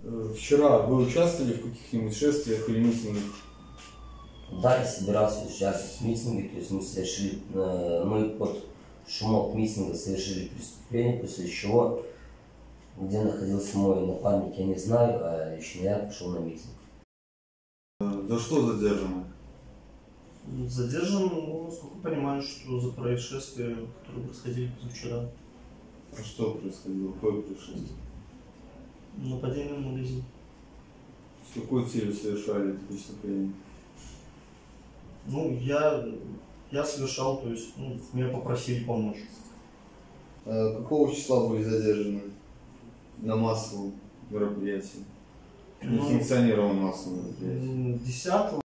Вчера вы участвовали в каких-нибудь шествиях или митингах? Да, я собирался участвовать в митинге, то есть мы совершили, мы под шумок митинга совершили преступление, после чего, где находился мой напарник, я не знаю, а лично я пошел на митинг. За что задержаны? Задержан, ну, насколько понимаю, что за происшествие, которое происходили позавчера. А что происходило? Какое происшествие? Нападение на магазин. С какой целью совершали это преступление? Ну, я совершал, то есть, ну, меня попросили помочь. Какого числа были задержаны на массовом мероприятии? Ну, Несанкционированном массовом мероприятии? 10-го.